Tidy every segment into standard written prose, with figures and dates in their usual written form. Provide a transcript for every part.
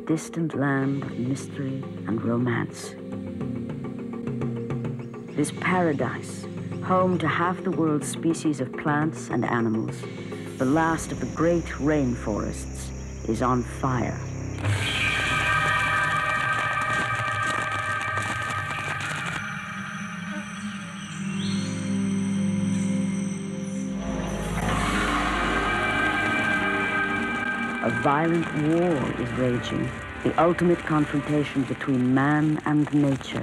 distant land of mystery and romance. This paradise, home to half the world's species of plants and animals, the last of the great rainforests, is on fire. A violent war is raging, the ultimate confrontation between man and nature.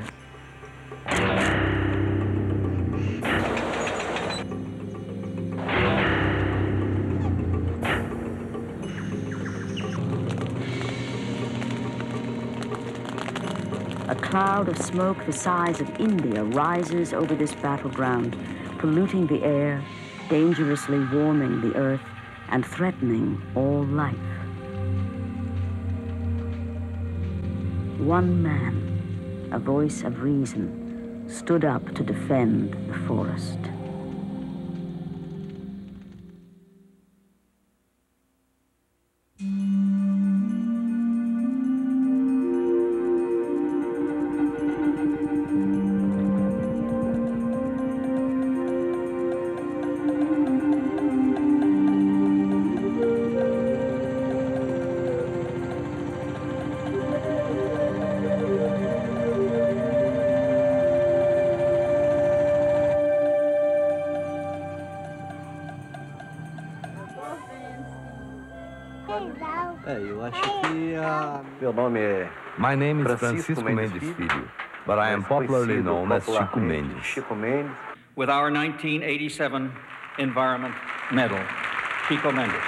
A cloud of smoke the size of India rises over this battleground, polluting the air, dangerously warming the earth, and threatening all life. One man, a voice of reason, stood up to defend the forest. My name is Francisco Mendes Filho, but I am popularly known as Chico Mendes. With our 1987 Environment Medal, Chico Mendes.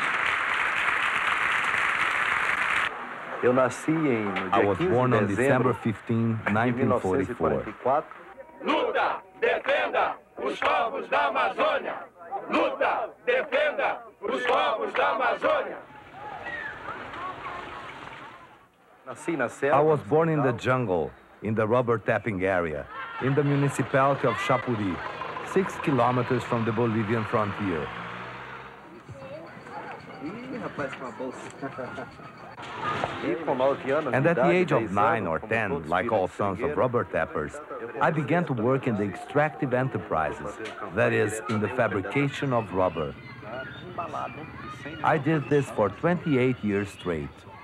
I was born on December 15, 1944. Luta, defenda os povos da Amazônia. Luta, defenda os povos da Amazônia. I was born in the jungle, in the rubber tapping area, in the municipality of Chapuri, 6 kilometers from the Bolivian frontier. And at the age of 9 or 10, like all sons of rubber tappers, I began to work in the extractive enterprises, that is, in the fabrication of rubber. I did this for 28 years straight.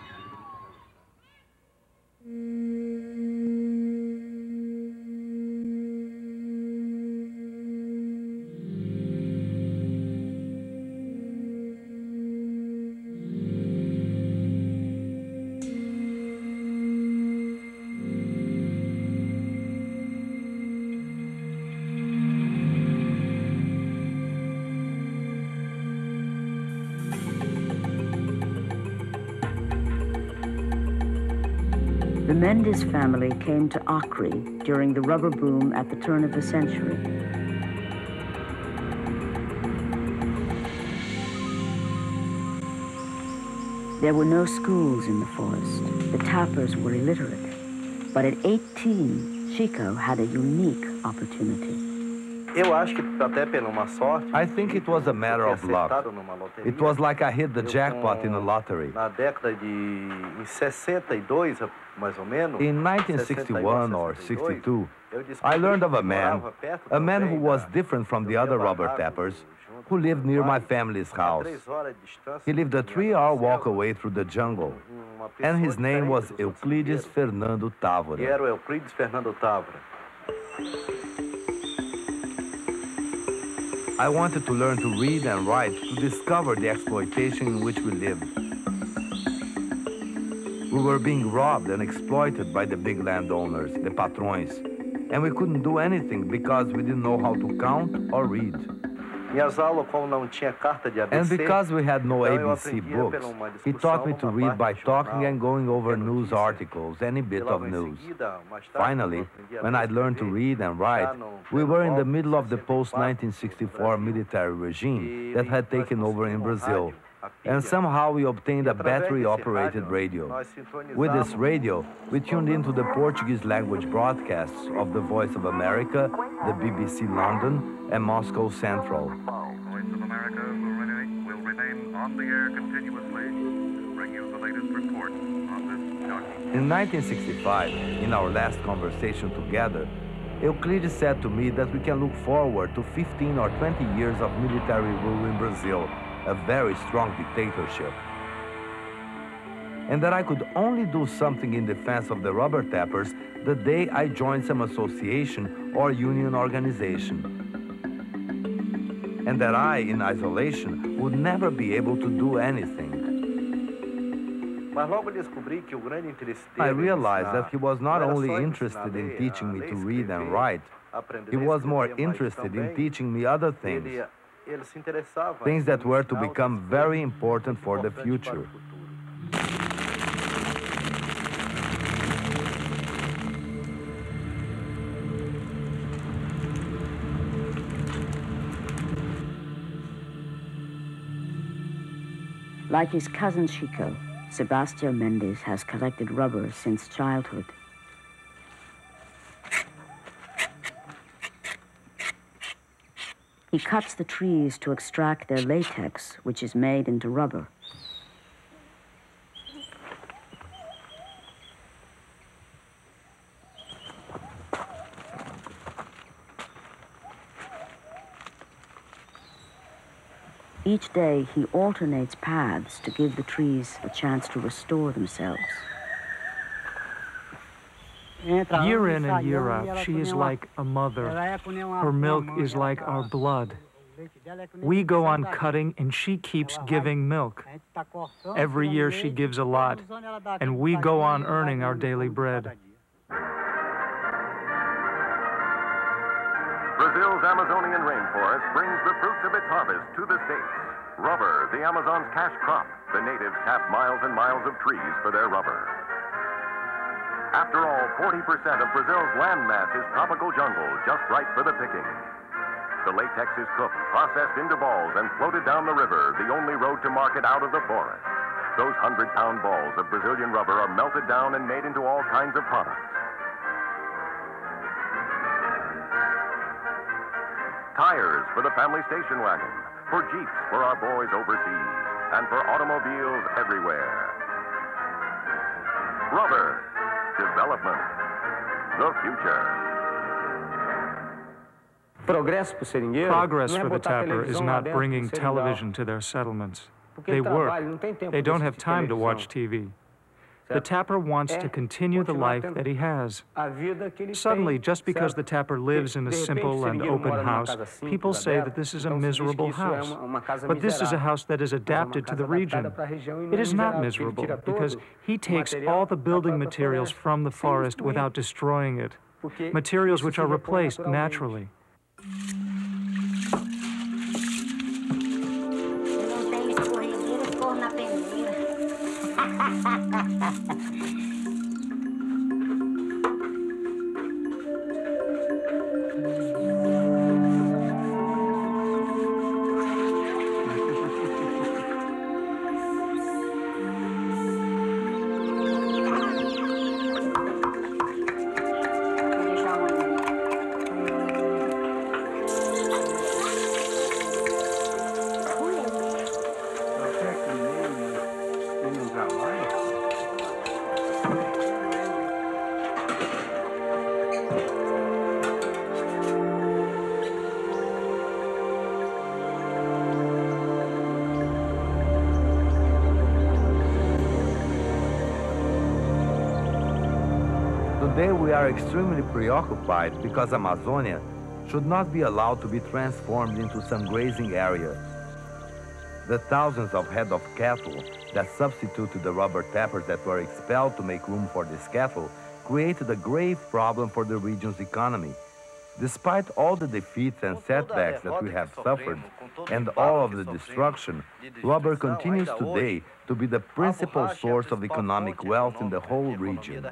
The Mendes family came to Acre during the rubber boom at the turn of the century. There were no schools in the forest. The tappers were illiterate. But at 18, Chico had a unique opportunity. I think it was a matter of luck. It was like I hit the jackpot in a lottery. In 1961 or 62, I learned of a man who was different from the other rubber tappers, who lived near my family's house. He lived a 3-hour walk away through the jungle, and his name was Euclides Fernando Távora. I wanted to learn to read and write to discover the exploitation in which we lived. We were being robbed and exploited by the big landowners, the patrões, and we couldn't do anything because we didn't know how to count or read. And because we had no ABC books, he taught me to read by talking and going over news articles, any bit of news. Finally, when I'd learned to read and write, we were in the middle of the post-1964 military regime that had taken over in Brazil. And somehow we obtained a battery-operated radio. With this radio, we tuned into the Portuguese language broadcasts of the Voice of America, the BBC London, and Moscow Central. Voice of America will remain on the air continuously to bring you the latest report on this In 1965, in our last conversation together, Euclides said to me that we can look forward to 15 or 20 years of military rule in Brazil, a very strong dictatorship. And that I could only do something in defense of the rubber tappers the day I joined some association or union organization. And that I, in isolation, would never be able to do anything. I realized that he was not only interested in teaching me to read and write, he was more interested in teaching me other things, things that were to become very important for the future. Like his cousin Chico, Sebastião Mendes has collected rubber since childhood. He cuts the trees to extract their latex, which is made into rubber. Each day, he alternates paths to give the trees a chance to restore themselves. Year in and year out, she is like a mother. Her milk is like our blood. We go on cutting, and she keeps giving milk. Every year, she gives a lot, and we go on earning our daily bread. Brazil's Amazonian rainforest brings the fruits of its harvest to the States. Rubber, the Amazon's cash crop. The natives tap miles and miles of trees for their rubber. After all, 40% of Brazil's landmass is tropical jungle, just right for the picking. The latex is cooked, processed into balls, and floated down the river, the only road to market out of the forest. Those 100-pound balls of Brazilian rubber are melted down and made into all kinds of products. Tires for the family station wagon, for Jeeps for our boys overseas, and for automobiles everywhere. Rubber, development, the future. Progress for the tapper is not bringing television to their settlements. They work. They don't have time to watch TV. The tapper wants to continue the life that he has. Suddenly, just because the tapper lives in a simple and open house, people say that this is a miserable house. But this is a house that is adapted to the region. It is not miserable because he takes all the building materials from the forest without destroying it, materials which are replaced naturally. Today we are extremely preoccupied because Amazonia should not be allowed to be transformed into some grazing area. The thousands of head of cattle that substituted the rubber tappers that were expelled to make room for this cattle created a grave problem for the region's economy. Despite all the defeats and setbacks that we have suffered and all of the destruction, rubber continues today to be the principal source of economic wealth in the whole region.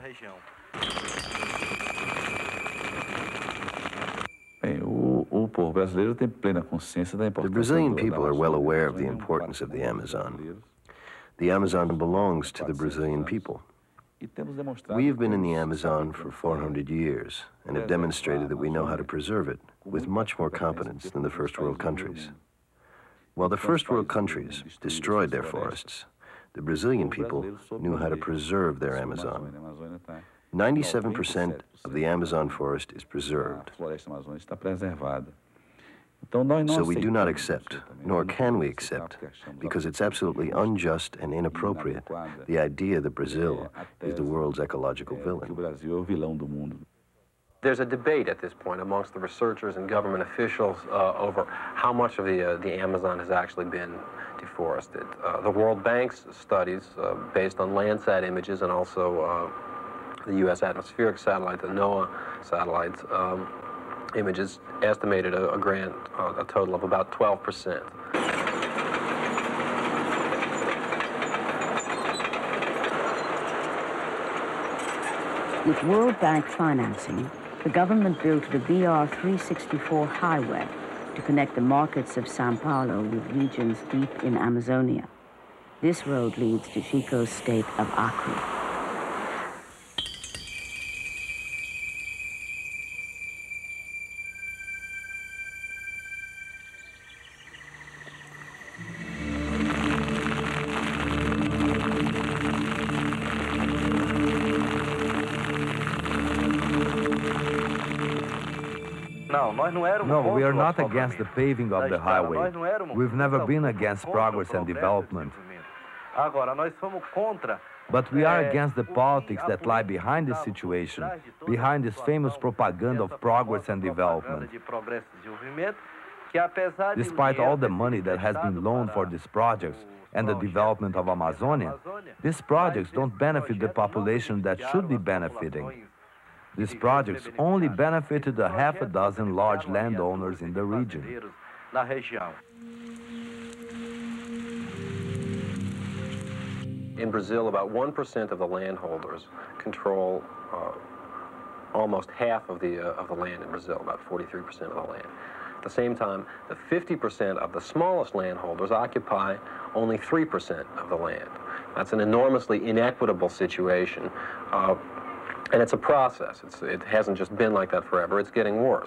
The Brazilian people are well aware of the importance of the Amazon. The Amazon belongs to the Brazilian people. We have been in the Amazon for 400 years and have demonstrated that we know how to preserve it with much more competence than the first world countries. While the first world countries destroyed their forests, The Brazilian people knew how to preserve their Amazon. 97% of the Amazon forest is preserved. So we do not accept, nor can we accept, because it's absolutely unjust and inappropriate, the idea that Brazil is the world's ecological villain. There's a debate at this point amongst the researchers and government officials over how much of the Amazon has actually been deforested. The World Bank's studies, based on Landsat images and also the U.S. atmospheric satellite, the NOAA satellites, images, estimated a total of about 12%. With World Bank financing, the government built the BR-364 highway to connect the markets of São Paulo with regions deep in Amazonia. This road leads to Chico's state of Acre. No, we are not against the paving of the highway. We've never been against progress and development. But we are against the politics that lie behind this situation, behind this famous propaganda of progress and development. Despite all the money that has been loaned for these projects and the development of Amazonia, these projects don't benefit the population that should be benefiting. These projects only benefited a half a dozen large landowners in the region. In Brazil, about 1% of the landholders control almost half of the land in Brazil, about 43% of the land. At the same time, the 50% of the smallest landholders occupy only 3% of the land. That's an enormously inequitable situation. And it's a process. It hasn't just been like that forever. It's getting worse.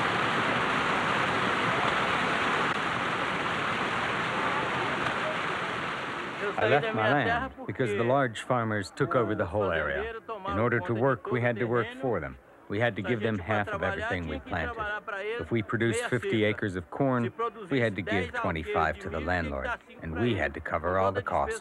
I left my land because the large farmers took over the whole area. In order to work, we had to work for them. We had to give them half of everything we planted. If we produced 50 acres of corn, we had to give 25 to the landlord, and we had to cover all the costs.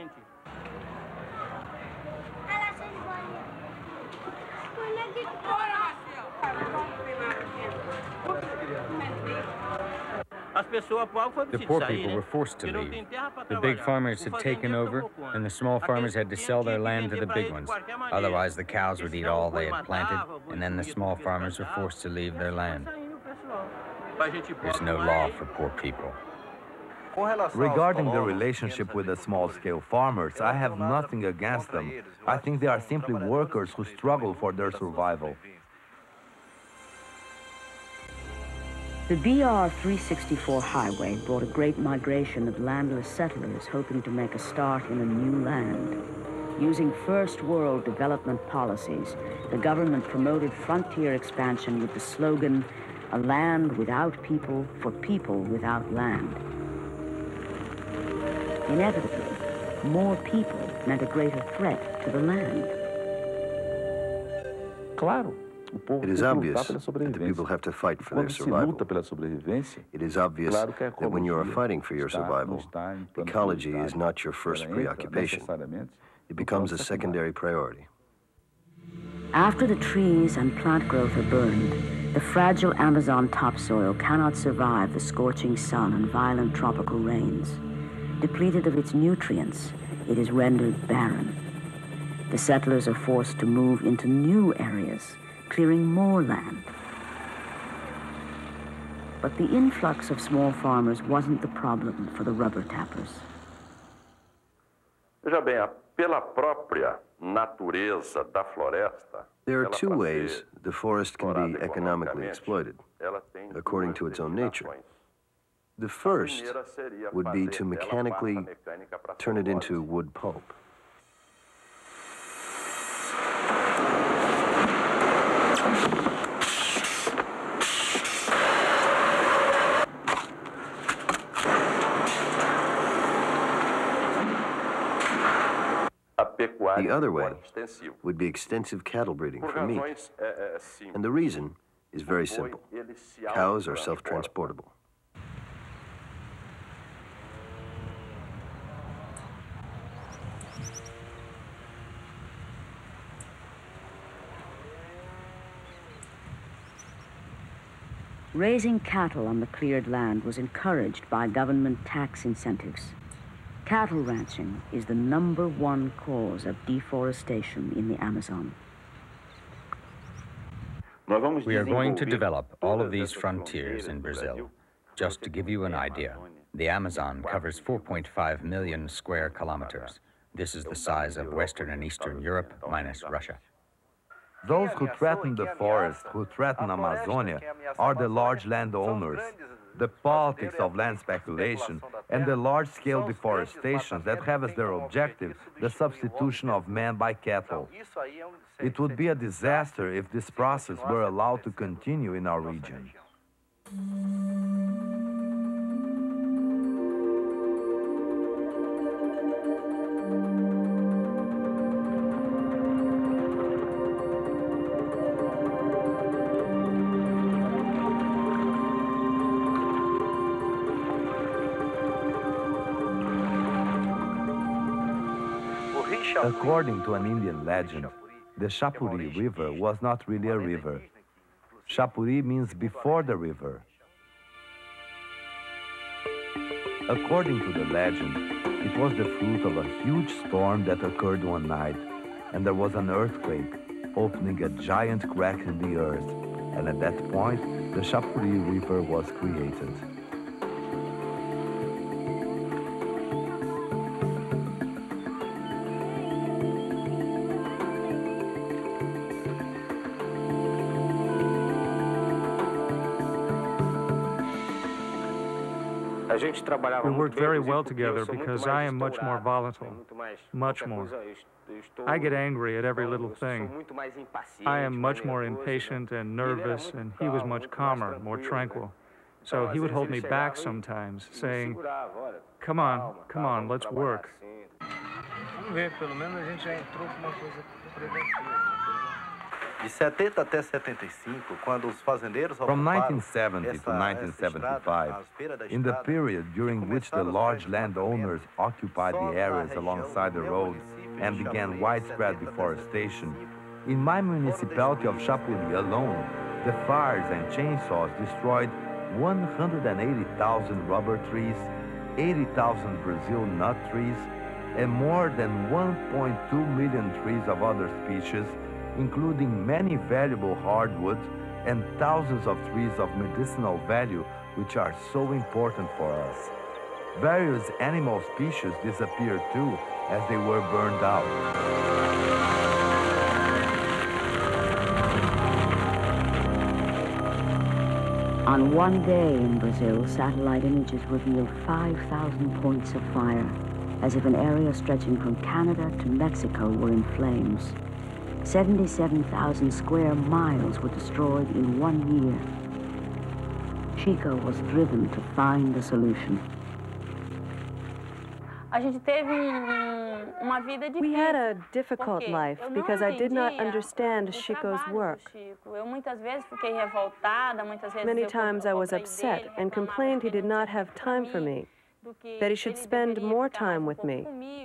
The poor people were forced to leave. The big farmers had taken over, and the small farmers had to sell their land to the big ones. Otherwise, the cows would eat all they had planted, and then the small farmers were forced to leave their land. There's no law for poor people. Regarding the relationship with the small-scale farmers, I have nothing against them. I think they are simply workers who struggle for their survival. The BR-364 highway brought a great migration of landless settlers hoping to make a start in a new land. Using first-world development policies, the government promoted frontier expansion with the slogan, "A land without people for people without land." Inevitably, more people meant a greater threat to the land. It is obvious that the people have to fight for their survival. It is obvious that when you are fighting for your survival, ecology is not your first preoccupation. It becomes a secondary priority. After the trees and plant growth are burned, the fragile Amazon topsoil cannot survive the scorching sun and violent tropical rains. Depleted of its nutrients, it is rendered barren. The settlers are forced to move into new areas, clearing more land. But the influx of small farmers wasn't the problem for the rubber tappers. Veja bem, pela própria natureza da floresta. There are two ways the forest can be economically exploited, according to its own nature. The first would be to mechanically turn it into wood pulp. The other way would be extensive cattle breeding for meat. And the reason is very simple. Cows are self-transportable. Raising cattle on the cleared land was encouraged by government tax incentives. Cattle ranching is the #1 cause of deforestation in the Amazon. We are going to develop all of these frontiers in Brazil. Just to give you an idea, the Amazon covers 4.5 million square kilometers. This is the size of Western and Eastern Europe minus Russia. Those who threaten the forest, who threaten Amazonia, are the large landowners, the politics of land speculation, and the large-scale deforestation that have as their objective the substitution of man by cattle. It would be a disaster if this process were allowed to continue in our region. According to an Indian legend, the Chapuri River was not really a river. Chapuri means before the river. According to the legend, it was the fruit of a huge storm that occurred one night, and there was an earthquake, opening a giant crack in the earth, and at that point, the Chapuri River was created. We work very well together because I am much more volatile, much more. I get angry at every little thing. I am much more impatient and nervous, and he was much calmer, more tranquil. So he would hold me back sometimes, saying, come on, let's work. From 1970 to 1975, in the period during which the large landowners occupied the areas alongside the roads and began widespread deforestation, in my municipality of Chapuri alone, the fires and chainsaws destroyed 180,000 rubber trees, 80,000 Brazil nut trees, and more than 1.2 million trees of other species, including many valuable hardwoods and thousands of trees of medicinal value, which are so important for us. Various animal species disappeared too, as they were burned out. On one day in Brazil, satellite images revealed 5,000 points of fire, as if an area stretching from Canada to Mexico were in flames. 77,000 square miles were destroyed in 1 year. Chico was driven to find the solution. We had a difficult life because I did not understand Chico's work. Many times I was upset and complained he did not have time for me, that he should spend more time with me.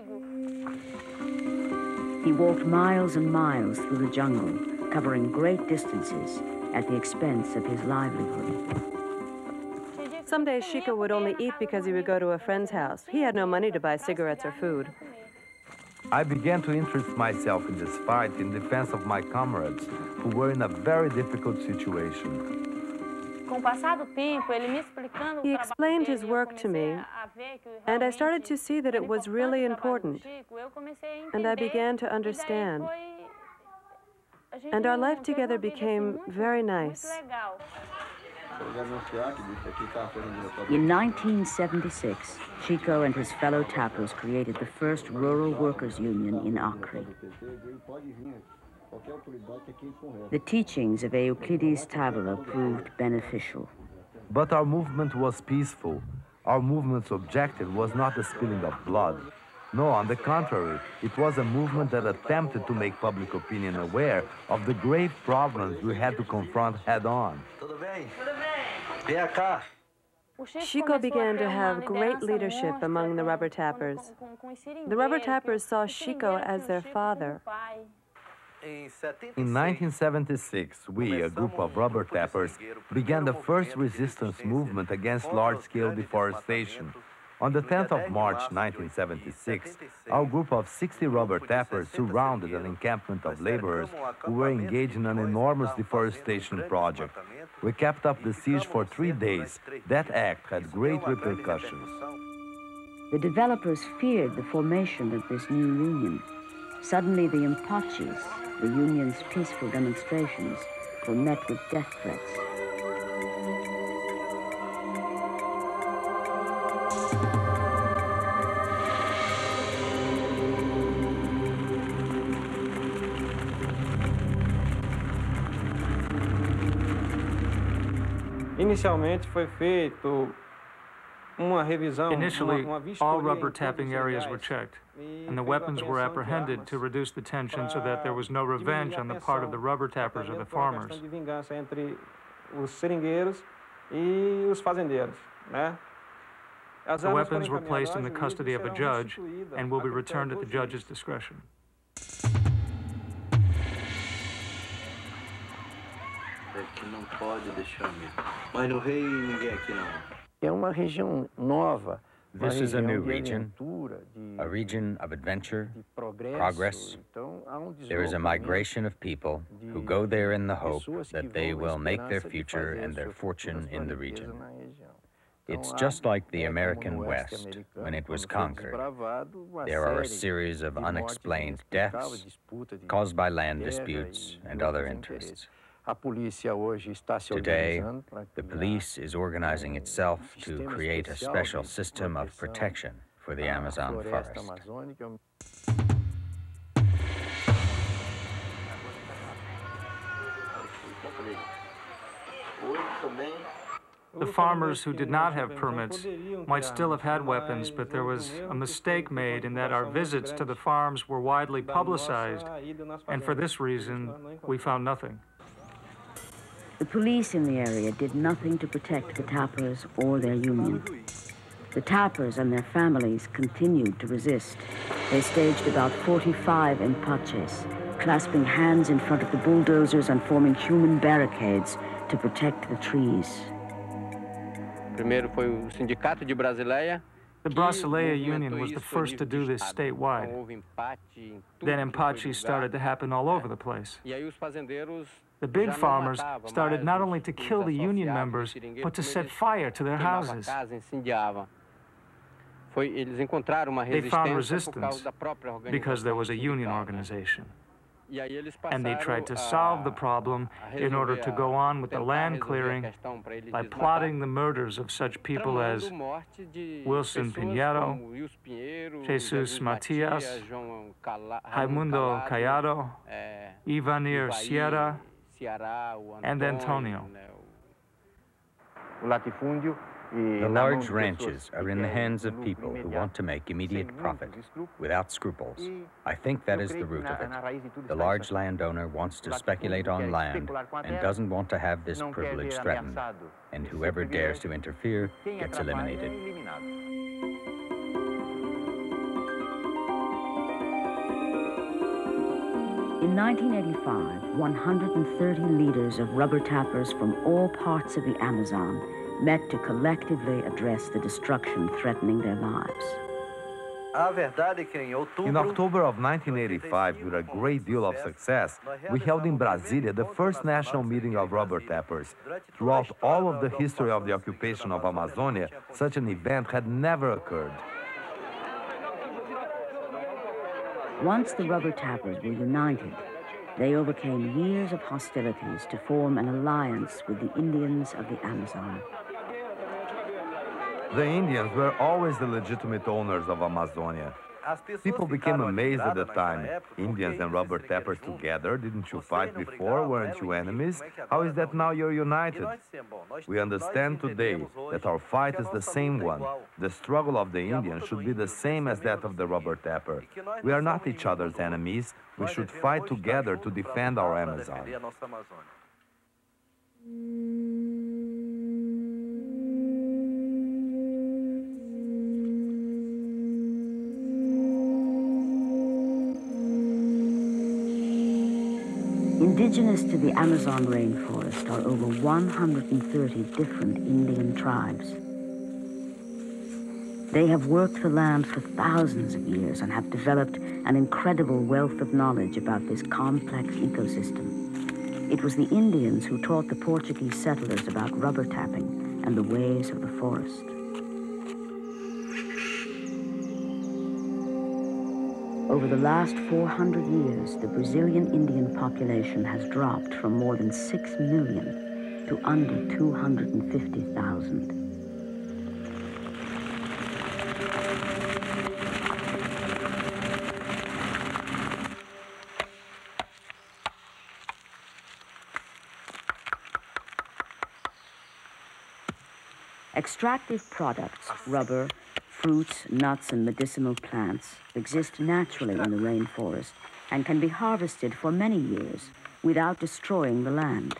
He walked miles and miles through the jungle, covering great distances at the expense of his livelihood. Some days Chico would only eat because he would go to a friend's house. He had no money to buy cigarettes or food. I began to interest myself in this fight in defense of my comrades, who were in a very difficult situation. He explained his work to me, and I started to see that it was really important, and I began to understand. And our life together became very nice. In 1976, Chico and his fellow tappers created the first rural workers' union in Acre. The teachings of Euclides Távora proved beneficial. But our movement was peaceful. Our movement's objective was not the spilling of blood. No, on the contrary, it was a movement that attempted to make public opinion aware of the grave problems we had to confront head-on. Chico began to have great leadership among the rubber tappers. The rubber tappers saw Chico as their father. In 1976, we, a group of rubber tappers, began the first resistance movement against large-scale deforestation. On the 10th of March 1976, our group of 60 rubber tappers surrounded an encampment of laborers who were engaged in an enormous deforestation project. We kept up the siege for 3 days. That act had great repercussions. The developers feared the formation of this new union. Suddenly, the Apaches, the union's peaceful demonstrations, were met with death threats. Initially, all rubber tapping areas were checked, and the weapons were apprehended to reduce the tension so that there was no revenge on the part of the rubber tappers or the farmers. The weapons were placed in the custody of a judge and will be returned at the judge's discretion. This is a new region, a region of adventure, progress. There is a migration of people who go there in the hope that they will make their future and their fortune in the region. It's just like the American West when it was conquered. There are a series of unexplained deaths caused by land disputes and other interests. Today, the police is organizing itself to create a special system of protection for the Amazon forest. The farmers who did not have permits might still have had weapons, but there was a mistake made in that our visits to the farms were widely publicized, and for this reason, we found nothing. The police in the area did nothing to protect the tappers or their union. The tappers and their families continued to resist. They staged about 45 empaches, clasping hands in front of the bulldozers and forming human barricades to protect the trees. The Brasileia Union was the first to do this statewide. Then empaches started to happen all over the place. The big farmers started not only to kill the union members, but to set fire to their houses. They found resistance because there was a union organization. And they tried to solve the problem in order to go on with the land clearing by plotting the murders of such people as Wilson Pinheiro, Jesus Matias, Raimundo Caiado, Ivanir Sierra, and Antonio. The large ranches are in the hands of people who want to make immediate profit, without scruples. I think that is the root of it. The large landowner wants to speculate on land and doesn't want to have this privilege threatened, and whoever dares to interfere gets eliminated. In 1985, 130 leaders of rubber tappers from all parts of the Amazon met to collectively address the destruction threatening their lives. In October of 1985, with a great deal of success, we held in Brasilia the first national meeting of rubber tappers. Throughout all of the history of the occupation of Amazonia, such an event had never occurred. Once the rubber tappers were united, they overcame years of hostilities to form an alliance with the Indians of the Amazon. The Indians were always the legitimate owners of Amazonia. People became amazed at the time. Indians and rubber tappers together, didn't you fight before? Weren't you enemies? How is that now you're united? We understand today that our fight is the same one. The struggle of the Indians should be the same as that of the rubber tapper. We are not each other's enemies. We should fight together to defend our Amazon. Indigenous to the Amazon rainforest are over 130 different Indian tribes. They have worked the land for thousands of years and have developed an incredible wealth of knowledge about this complex ecosystem. It was the Indians who taught the Portuguese settlers about rubber tapping and the ways of the forest. Over the last 400 years, the Brazilian Indian population has dropped from more than 6 million to under 250,000. Extractive products, rubber, fruits, nuts, and medicinal plants exist naturally in the rainforest and can be harvested for many years without destroying the land.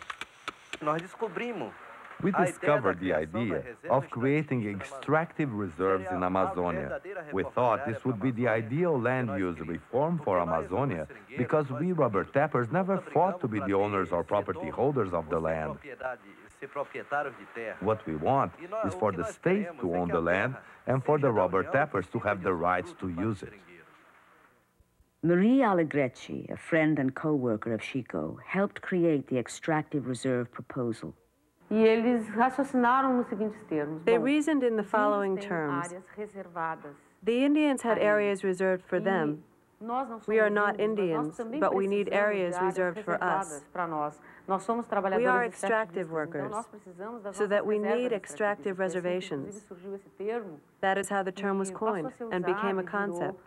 We discovered the idea of creating extractive reserves in Amazonia. We thought this would be the ideal land use reform for Amazonia because we rubber tappers never fought to be the owners or property holders of the land. What we want is for the state to own the land and for the rubber tappers to have the rights to use it. Marie Allegrecci, a friend and co-worker of Chico, helped create the extractive reserve proposal. They reasoned in the following terms. The Indians had areas reserved for them. We are not Indians, but we need areas reserved for us. We are extractive workers, so that we need extractive reservations. That is how the term was coined and became a concept.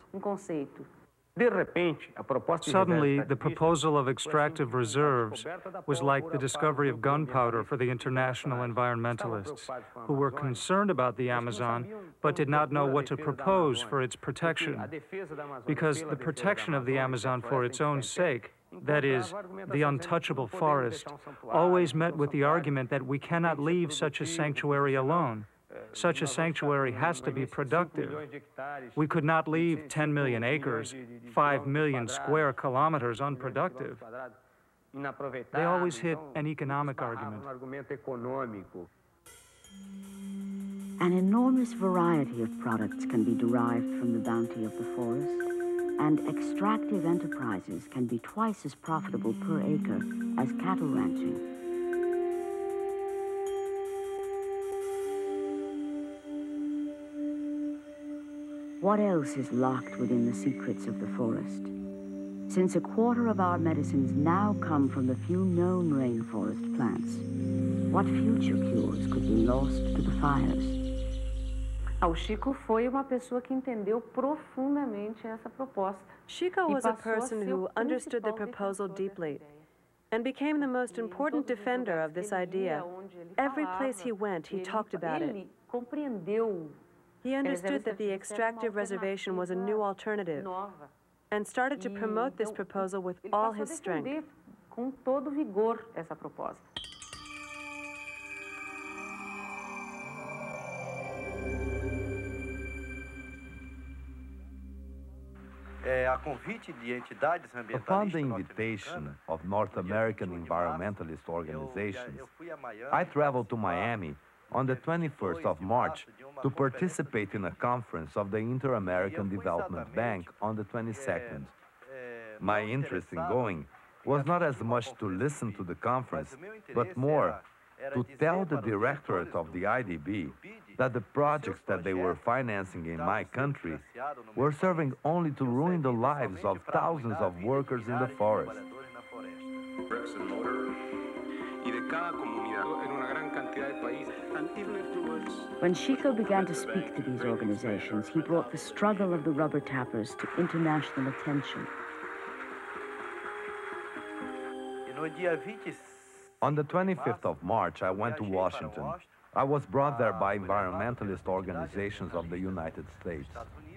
Suddenly, the proposal of extractive reserves was like the discovery of gunpowder for the international environmentalists, who were concerned about the Amazon but did not know what to propose for its protection. Because the protection of the Amazon for its own sake, that is, the untouchable forest, always met with the argument that we cannot leave such a sanctuary alone. Such a sanctuary has to be productive. We could not leave 10 million acres, 5 million square kilometers unproductive. They always hit an economic argument. An enormous variety of products can be derived from the bounty of the forest, and extractive enterprises can be twice as profitable per acre as cattle ranching. What else is locked within the secrets of the forest? Since a quarter of our medicines now come from the few known rainforest plants, what future cures could be lost to the fires? Chico foi uma pessoa que entendeu profundamente essa proposta. Chico was a person who understood the proposal deeply and became the most important defender of this idea. Every place he went, he talked about it. He understood that the extractive reservation was a new alternative and started to promote this proposal with all his strength. Com todo vigor essa proposta. Upon the invitation of North American environmentalist organizations, I traveled to Miami on the 21st of March to participate in a conference of the Inter-American Development Bank on the 22nd. My interest in going was not as much to listen to the conference, but more to tell the directorate of the IDB that the projects that they were financing in my country were serving only to ruin the lives of thousands of workers in the forest. bricks and mortar. Y de cada comunidad en una gran cantidad de países. And even afterwards, when Chico began to speak to these organizations, he brought the struggle of the rubber tappers to international attention. On the 25th of March, I went to Washington. I was brought there by environmentalist organizations of the United States.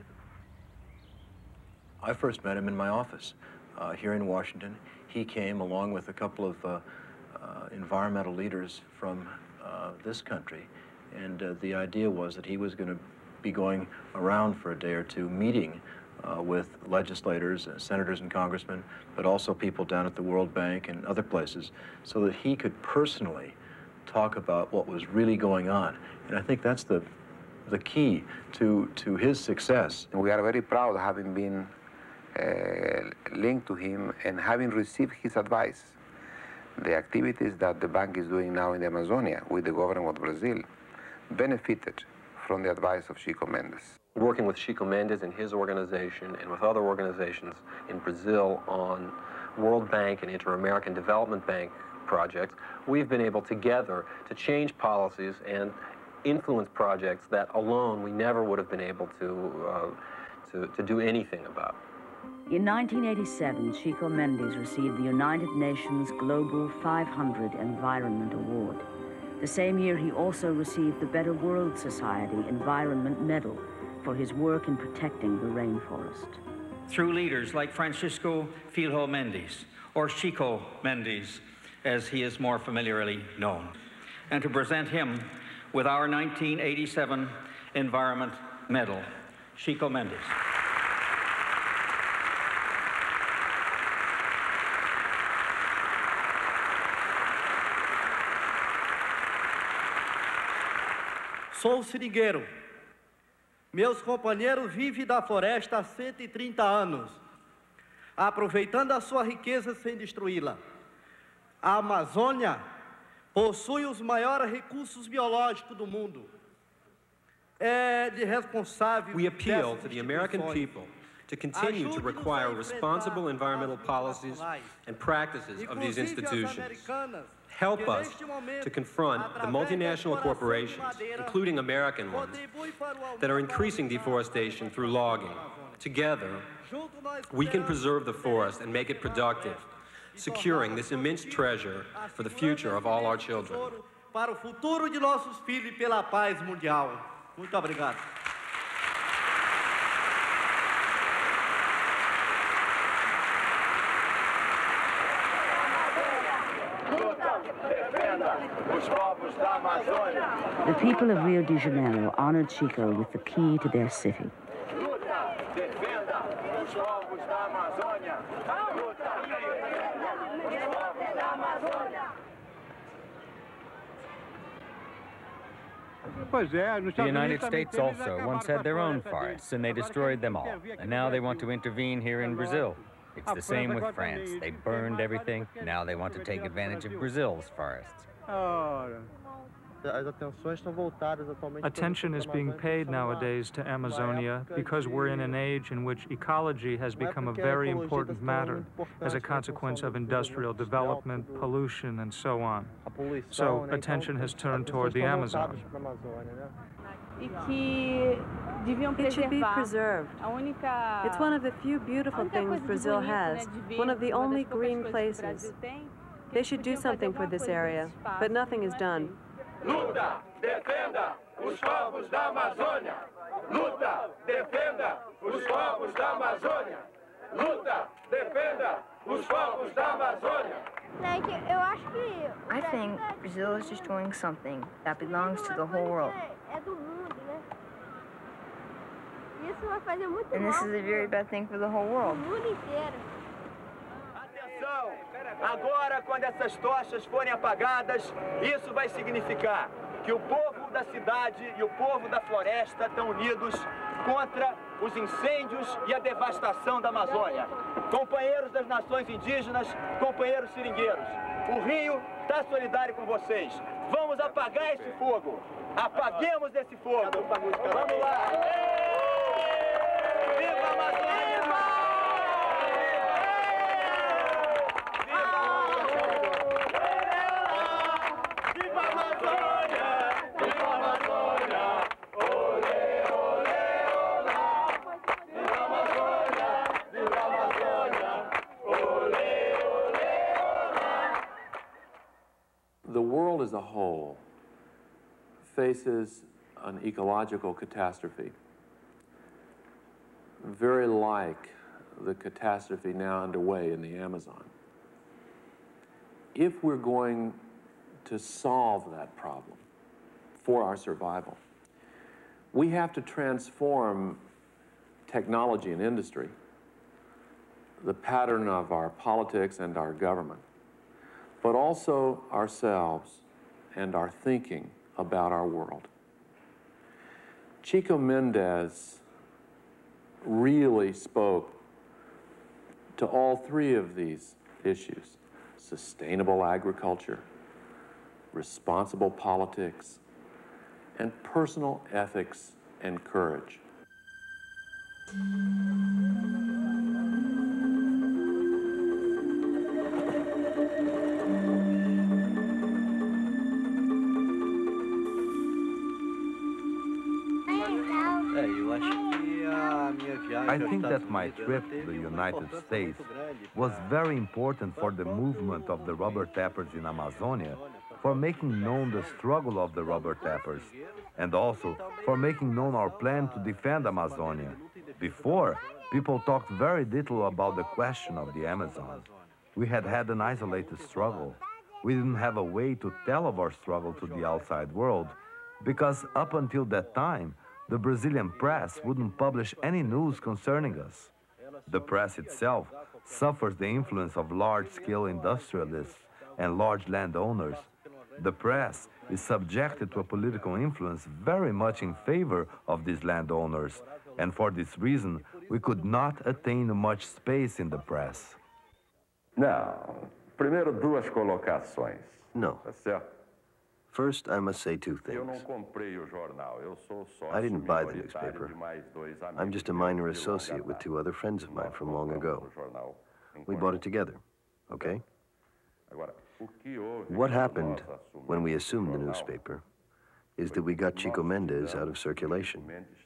I first met him in my office here in Washington. He came along with a couple of environmental leaders from this country, and the idea was that he was going to be going around for a day or two meeting with legislators, senators and congressmen, but also people down at the World Bank and other places, so that he could personally talk about what was really going on. And I think that's the key to his success. We are very proud of having been linked to him and having received his advice. The activities that the bank is doing now in the Amazonia with the government of Brazil benefited from the advice of Chico Mendes. Working with Chico Mendes and his organization and with other organizations in Brazil on World Bank and Inter-American Development Bank projects, we've been able together to change policies and influence projects that alone we never would have been able to do anything about. In 1987, Chico Mendes received the United Nations Global 500 Environment Award. The same year, he also received the Better World Society Environment Medal for his work in protecting the rainforest. Through leaders like Francisco Filho Mendes, or Chico Mendes, as he is more familiarly known, and to present him with our 1987 Environment Medal, Chico Mendes. Sou seringueiro. Meus companheiros vivem da floresta há 130 anos, aproveitando a sua riqueza sem destruí-la. A Amazônia possui os maiores recursos biológicos do mundo. É de responsável. We appeal to the American people to continue to require responsible environmental policies and practices of these institutions. Help us to confront the multinational corporations, including American ones, that are increasing deforestation through logging. Together, we can preserve the forest and make it productive, securing this immense treasure for the future of all our children. Para o futuro de nossos filhos e pela paz mundial. Muito obrigado. The people of Rio de Janeiro honored Chico with the key to their city. The United States also once had their own forests, and they destroyed them all. And now they want to intervene here in Brazil. It's the same with France. They burned everything. Now they want to take advantage of Brazil's forests. Attention is being paid nowadays to Amazonia because we're in an age in which ecology has become a very important matter as a consequence of industrial development, pollution, and so on. So attention has turned toward the Amazon. It should be preserved. It's one of the few beautiful things Brazil has, one of the only green places. They should do something for this area, but nothing is done. Luta, defenda os povos da Amazônia. Luta, defenda os povos da Amazônia. Luta, defenda os povos da Amazônia. I think Brazil is destroying something that belongs to the whole world. And this is a very bad thing for the whole world. Agora, quando essas tochas forem apagadas, isso vai significar que o povo da cidade e o povo da floresta estão unidos contra os incêndios e a devastação da Amazônia. Companheiros das nações indígenas, companheiros seringueiros, o Rio está solidário com vocês. Vamos apagar esse fogo. Apaguemos esse fogo. Vamos lá. Viva a Amazônia! Viva! The world as a whole faces an ecological catastrophe, very like the catastrophe now underway in the Amazon. If we're going to solve that problem for our survival, we have to transform technology and industry, the pattern of our politics and our government, but also ourselves and our thinking about our world. Chico Mendes really spoke to all three of these issues: sustainable agriculture, responsible politics, and personal ethics and courage. I think that my trip to the United States was very important for the movement of the rubber tappers in Amazonia, for making known the struggle of the rubber tappers, and also for making known our plan to defend Amazonia. Before, people talked very little about the question of the Amazon. We had had an isolated struggle. We didn't have a way to tell of our struggle to the outside world, because up until that time, the Brazilian press wouldn't publish any news concerning us. The press itself suffers the influence of large-scale industrialists and large landowners. The press is subjected to a political influence very much in favor of these landowners, and for this reason, we could not attain much space in the press. Não. Primeiro, duas colocações. No. Tá certo? First, I must say two things. I didn't buy the newspaper. I'm just a minor associate with two other friends of mine from long ago. We bought it together, okay? What happened when we assumed the newspaper is that we got Chico Mendes out of circulation.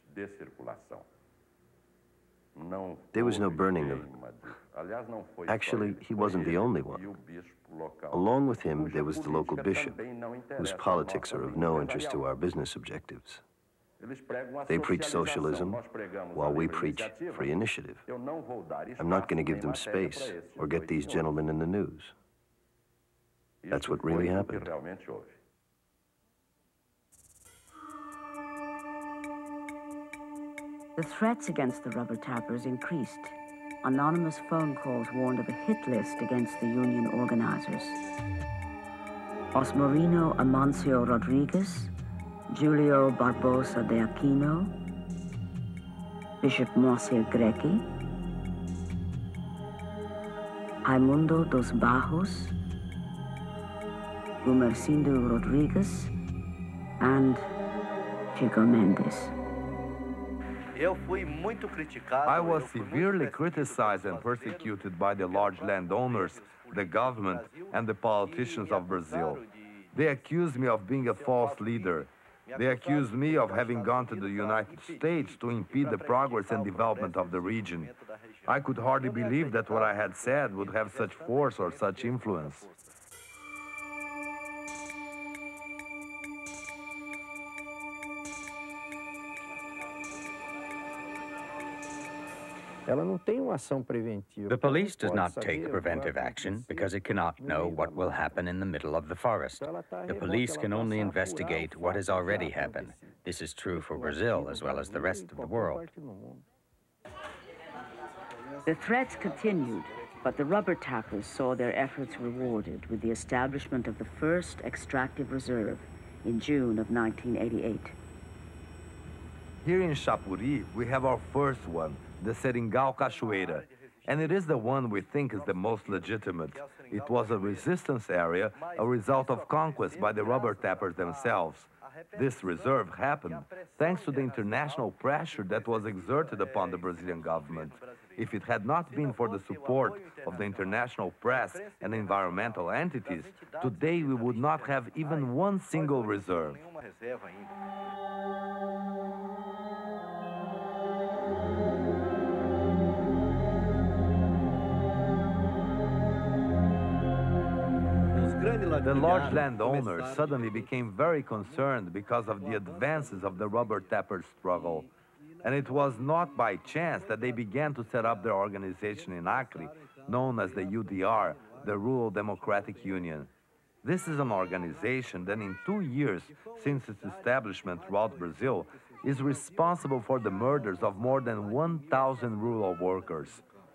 There was no burning of him. Actually, he wasn't the only one. Along with him, there was the local bishop, whose politics are of no interest to our business objectives. They preach socialism, while we preach free initiative. I'm not going to give them space or get these gentlemen in the news. That's what really happened. The threats against the rubber tappers increased. Anonymous phone calls warned of a hit list against the union organizers. Osmarino Amancio Rodriguez, Julio Barbosa de Aquino, Bishop Moacir Grequi, Raimundo dos Barros, Gumercindo Rodriguez, and Chico Mendes. I was severely criticized and persecuted by the large landowners, the government, and the politicians of Brazil. They accused me of being a false leader. They accused me of having gone to the United States to impede the progress and development of the region. I could hardly believe that what I had said would have such force or such influence. The police does not take preventive action because it cannot know what will happen in the middle of the forest. The police can only investigate what has already happened. This is true for Brazil as well as the rest of the world. The threats continued, but the rubber tappers saw their efforts rewarded with the establishment of the first extractive reserve in June of 1988. Here in Chapuri, we have our first one, the Seringal Cachoeira, and it is the one we think is the most legitimate. It was a resistance area, a result of conquest by the rubber tappers themselves. This reserve happened thanks to the international pressure that was exerted upon the Brazilian government. If it had not been for the support of the international press and environmental entities, today we would not have even one single reserve. The large landowners suddenly became very concerned because of the advances of the rubber tappers struggle. And it was not by chance that they began to set up their organization in Acre, known as the UDR, the Rural Democratic Union. This is an organization that in 2 years since its establishment throughout Brazil is responsible for the murders of more than 1,000 rural workers.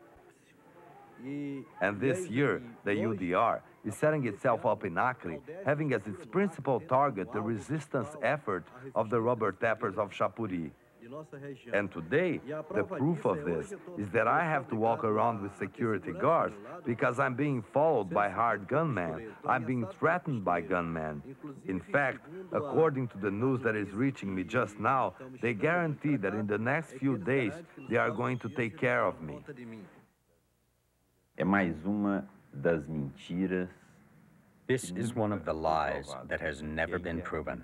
And this year, the UDR is setting itself up in Acre, having as its principal target the resistance effort of the rubber tappers of Chapuri. And today, the proof of this is that I have to walk around with security guards because I'm being followed by hired gunmen. I'm being threatened by gunmen. In fact, according to the news that is reaching me just now, they guarantee that in the next few days, they are going to take care of me. É mais uma das mentiras. This is one of the lies that has never been proven.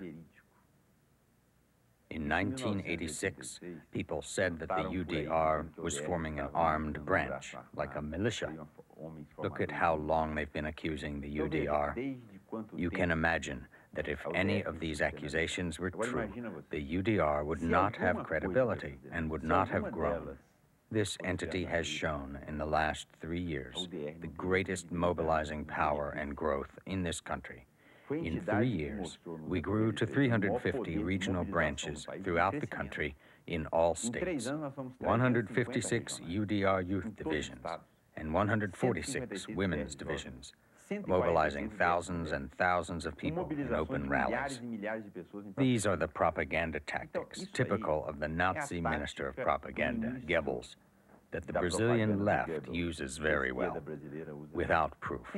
In 1986, people said that the UDR was forming an armed branch, like a militia. Look at how long they've been accusing the UDR. You can imagine that if any of these accusations were true, the UDR would not have credibility and would not have grown. This entity has shown in the last 3 years the greatest mobilizing power and growth in this country. In 3 years, we grew to 350 regional branches throughout the country in all states, 156 UDR youth divisions, and 146 women's divisions, mobilizing thousands and thousands of people in open rallies. These are the propaganda tactics typical of the Nazi Minister of Propaganda, Goebbels, that the Brazilian left uses very well, without proof.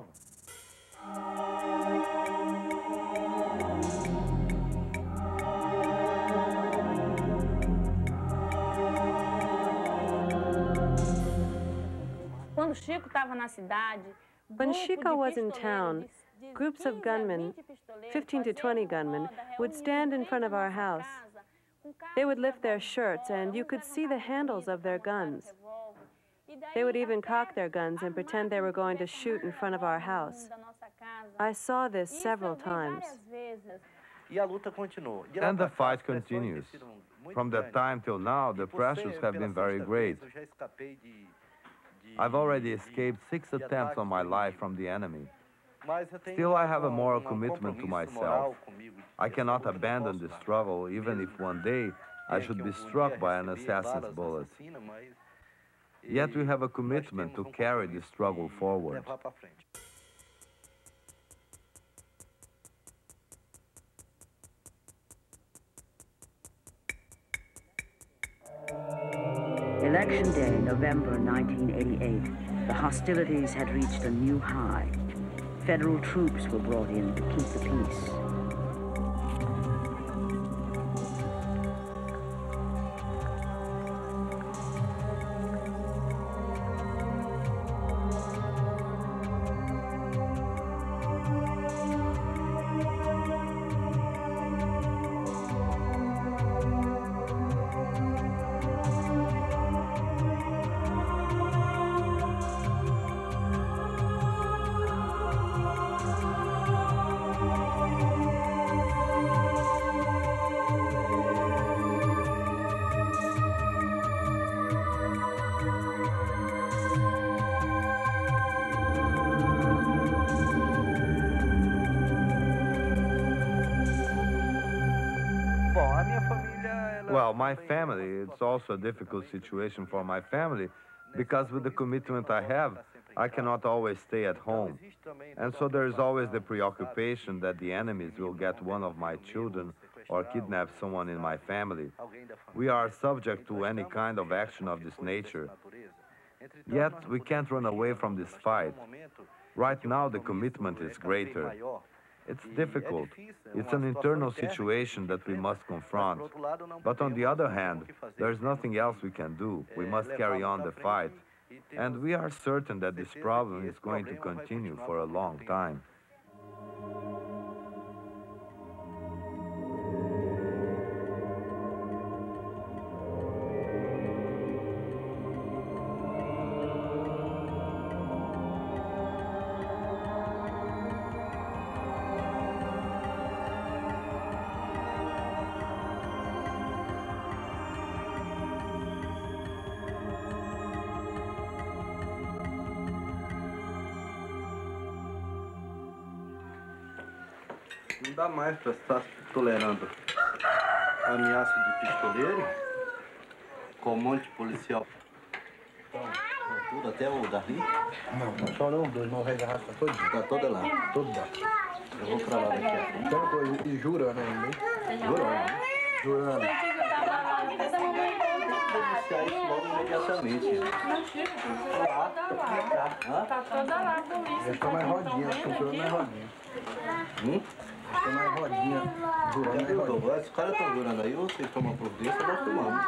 When Chico was in town, groups of gunmen, 15 to 20 gunmen, would stand in front of our house. They would lift their shirts, and you could see the handles of their guns. They would even cock their guns and pretend they were going to shoot in front of our house. I saw this several times. And the fight continues. From that time till now, the pressures have been very great. I've already escaped 6 attempts on my life from the enemy. Still, I have a moral commitment to myself. I cannot abandon the struggle, even if one day I should be struck by an assassin's bullet. Yet we have a commitment to carry this struggle forward. Election Day, November 1988. The hostilities had reached a new high. Federal troops were brought in to keep the peace. Well, my family, it's also a difficult situation for my family because with the commitment I have, I cannot always stay at home. And so there is always the preoccupation that the enemies will get one of my children or kidnap someone in my family. We are subject to any kind of action of this nature. Yet we can't run away from this fight. Right now the commitment is greater. It's difficult. It's an internal situation that we must confront. But on the other hand, there's nothing else we can do. We must carry on the fight. And we are certain that this problem is going to continue for a long time. Não dá mais para estar tolerando ameaça de pistoleiro com um monte de policial. Tudo até o Darli? Não, só não, dois, mas o resto arrasta todo. Tá toda lá? Todo lá. Eu vou pra lá daqui a pouco. Então, coisa, e jurando ainda, hein? Jurando. Denunciar isso logo imediatamente. Tá toda lá a polícia. Essa é mais rodinha, funcionando mais rodinha. Essa é mais rodinha, jurando mais rodinha. Se os caras estão jurando aí, vocês tomam providência, nós tomamos.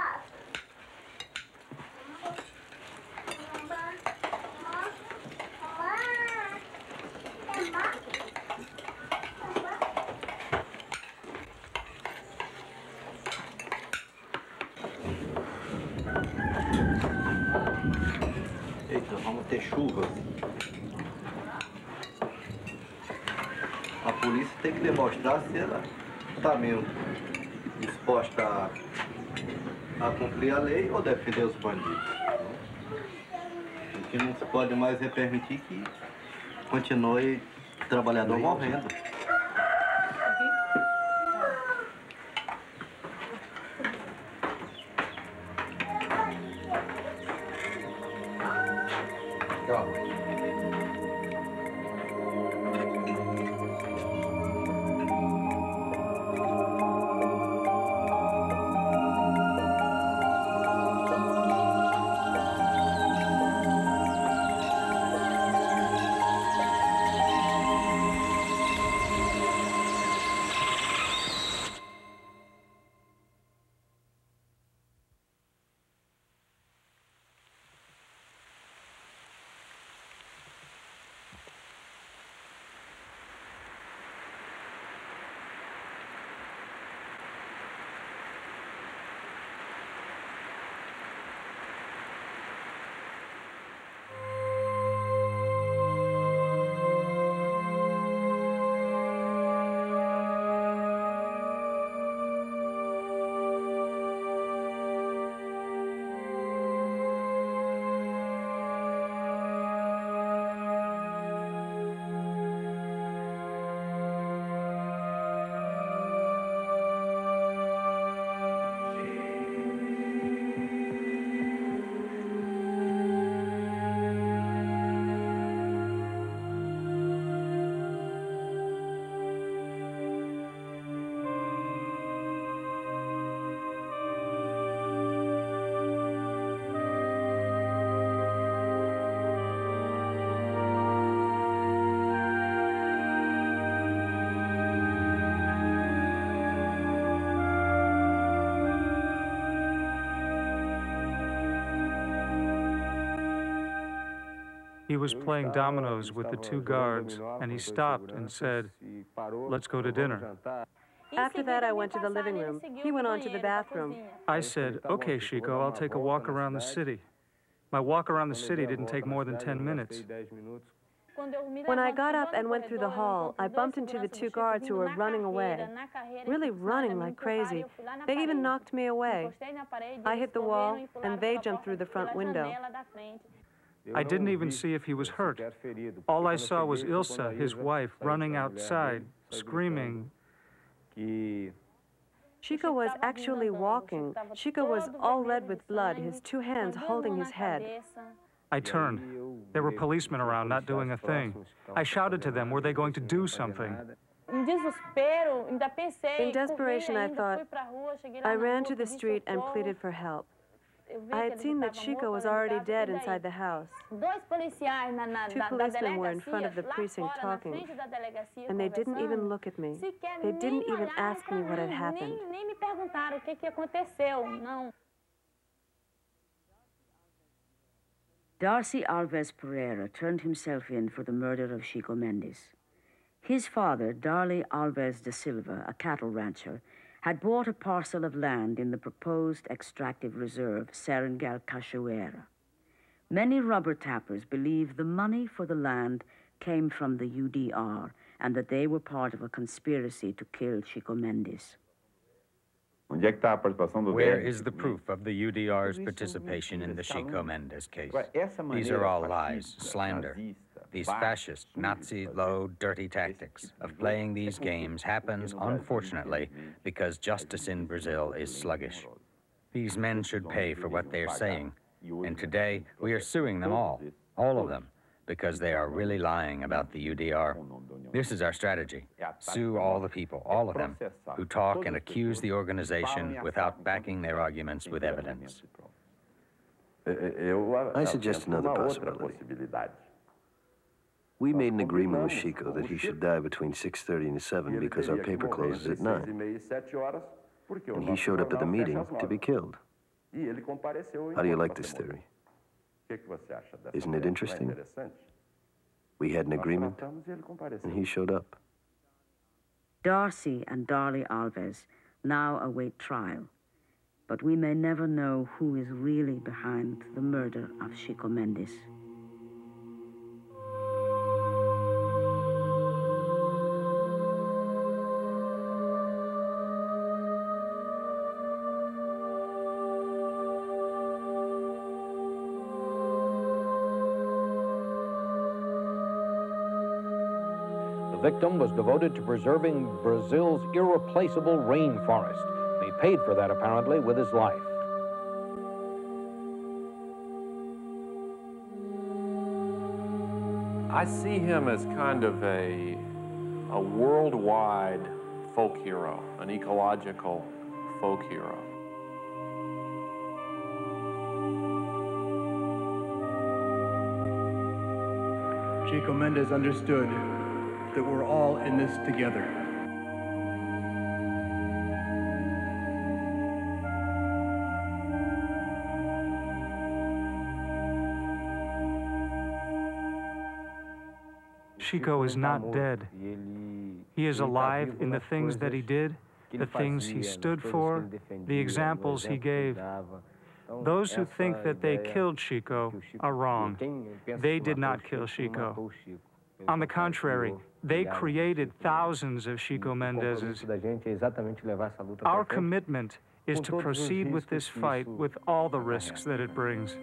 Eita, vamos ter chuva. A polícia tem que demonstrar se ela está mesmo disposta a cumprir a lei ou defender os bandidos. O que não se pode mais é permitir que continue o trabalhador morrendo. He was playing dominoes with the two guards, and he stopped and said, "Let's go to dinner." After that, I went to the living room. He went on to the bathroom. I said, "Okay, Chico, I'll take a walk around the city." My walk around the city didn't take more than 10 minutes. When I got up and went through the hall, I bumped into the two guards who were running away, really running like crazy. They even knocked me away. I hit the wall, and they jumped through the front window. I didn't even see if he was hurt. All I saw was Ilsa, his wife, running outside, screaming. Chico was actually walking. Chico was all red with blood, his two hands holding his head. I turned. There were policemen around, not doing a thing. I shouted to them, were they going to do something? In desperation, I thought, I ran to the street and pleaded for help. I had seen that Chico was already dead inside the house. Two policemen were in front of the precinct talking, and they didn't even look at me. They didn't even ask me what had happened. Darcy Alves Pereira turned himself in for the murder of Chico Mendes. His father, Darley Alves de Silva, a cattle rancher, had bought a parcel of land in the proposed extractive reserve, Seringal Cachoeira. Many rubber tappers believe the money for the land came from the UDR and that they were part of a conspiracy to kill Chico Mendes. Where is the proof of the UDR's participation in the Chico Mendes case? These are all lies, slander. These fascist, Nazi, low, dirty tactics of playing these games happens, unfortunately, because justice in Brazil is sluggish. These men should pay for what they are saying, and today we are suing them all of them, because they are really lying about the UDR. This is our strategy. Sue all the people, all of them, who talk and accuse the organization without backing their arguments with evidence. I suggest another possibility. We made an agreement with Chico that he should die between 6:30 and 7 because our paper closes at 9. And he showed up at the meeting to be killed. How do you like this theory? Isn't it interesting? We had an agreement, and he showed up. Darcy and Darley Alves now await trial, but we may never know who is really behind the murder of Chico Mendes. The victim was devoted to preserving Brazil's irreplaceable rainforest. He paid for that, apparently, with his life. I see him as kind of a worldwide folk hero, an ecological folk hero. Chico Mendes understood that we're all in this together. Chico is not dead. He is alive in the things that he did, the things he stood for, the examples he gave. Those who think that they killed Chico are wrong. They did not kill Chico. On the contrary, they created thousands of Chico Mendeses. Our commitment is to proceed with this fight with all the risks that it brings.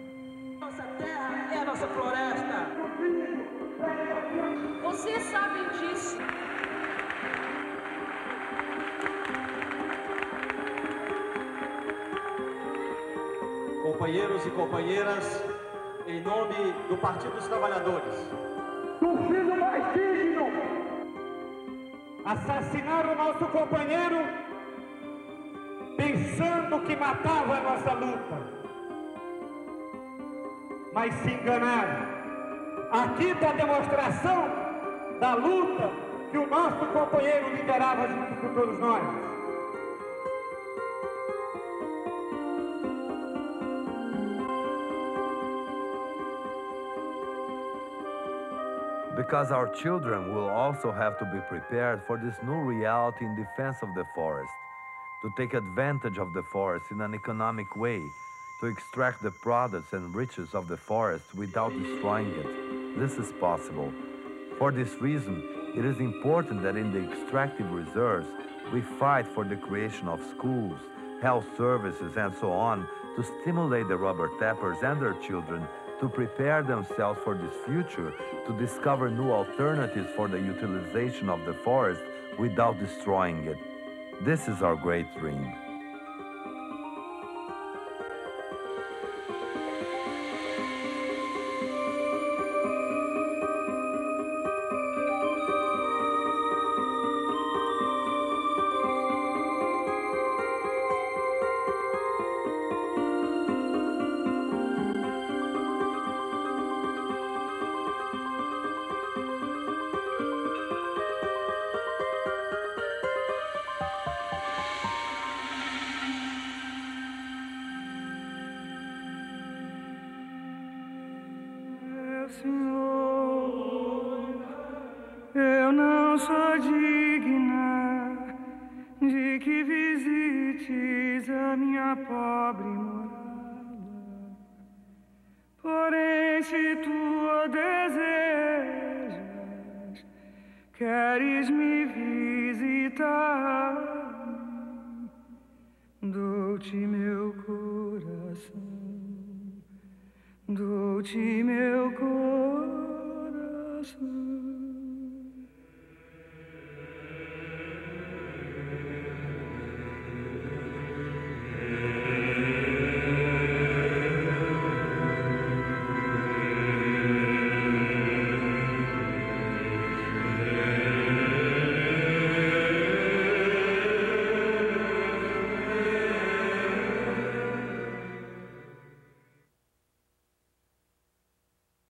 Vocês sabem disso. Companheiros e companheiras, em nome do Partido dos Trabalhadores, do filho mais digno, assassinaram o nosso companheiro pensando que matava a nossa luta, mas se enganaram. Aqui está a demonstração da luta que o nosso companheiro liderava junto com todos nós. Because our children will also have to be prepared for this new reality in defense of the forest, to take advantage of the forest in an economic way, to extract the products and riches of the forest without destroying it. This is possible. For this reason, it is important that in the extractive reserves, we fight for the creation of schools, health services, and so on, to stimulate the rubber tappers and their children to prepare themselves for this future, to discover new alternatives for the utilization of the forest without destroying it. This is our great dream. Senhor, eu não sou digna de que visites a minha pobre morada. Porém, se tu o desejas, queres me visitar, dou-te meu coração. Dou-te meu coração. coração.